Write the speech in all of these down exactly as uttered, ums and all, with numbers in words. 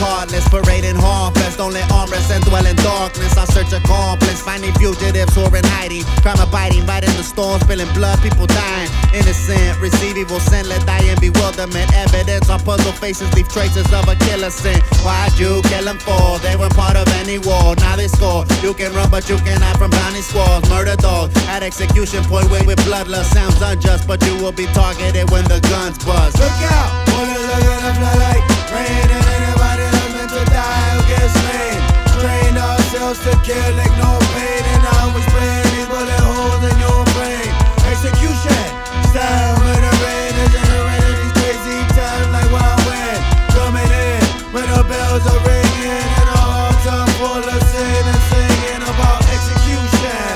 heartless, parading harmless. Only armrest and dwell in darkness. I search accomplice, finding fugitives who are in hiding. Crime abiding, right in the storm, spilling blood, people dying. Innocent, receive evil sin, let die in bewilderment. Evidence on puzzle faces leave traces of a killer sin. Why'd you kill them for? They weren't part of any war, now they score. You can run but you can hide from bounty squads. Murder dogs at execution point with, with bloodlust. Sounds unjust, but you will be targeted when the guns buzz. Look out! Bullets are gonna fly like rain, and anybody that's meant to die will get slain. Train ourselves to kill, ignore pain, and now we're spraying these bullet holes in your brain. Execution style when the rain is in the rain of these crazy times like wild wind coming in when the bells are ringing and our hearts are full of sin and singing about execution.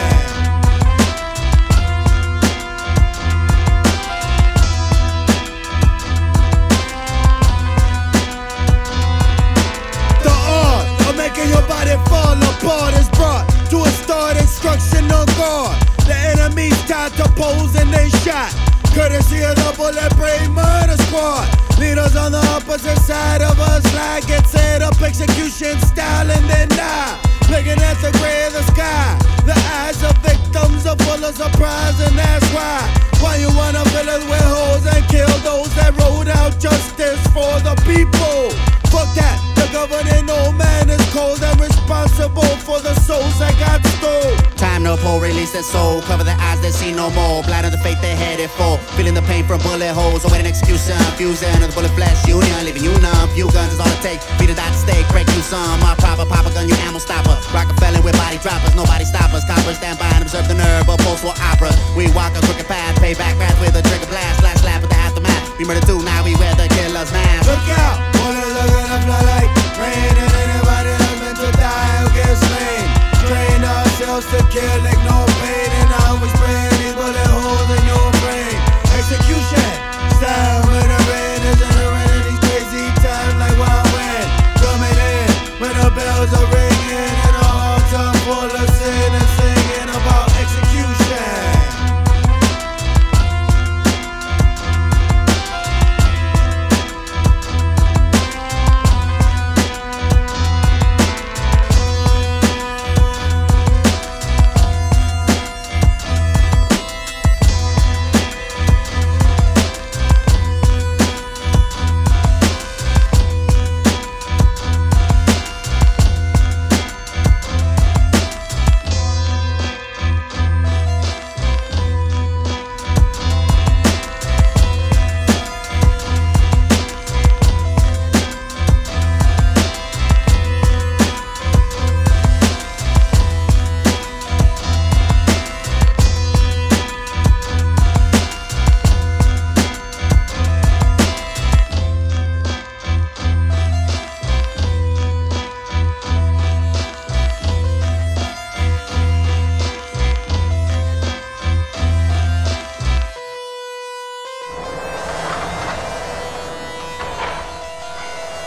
The art of making your body fall apart is brought to a start. Instruction on guard. The enemy's tied to pose and they shot. Courtesy of the bullet brain murder squad. Leaders on the opposite side of us like get set up execution style and then die. Looking at the gray of the sky. The eyes of victims are full of surprise, and that's why. Why you wanna fill us with holes and kill those that wrote out justice for the people? Fuck that, the governing old man is cold and responsible for the souls that got stole. Time to pull, release their soul, cover their eyes, they see no more. Blind of the faith they're headed for, feeling the pain from bullet holes. Awaiting execution, fusion of the bullet flesh union, leaving you numb. Few guns is all it takes, beat a dot stake, break you some. My proper papa gun, you ammo stopper. Rockefeller with body droppers, nobody stop us. Coppers stand by and observe the nerve of post-war opera. We walk a crooked path, pay back wrath with a trigger blast, slash slap with the aftermath. We murder too, now we wear the killer's mask. Look out! Bullets are gonna fly like rain, and anybody that's meant to die will get slain. Train ourselves to kill,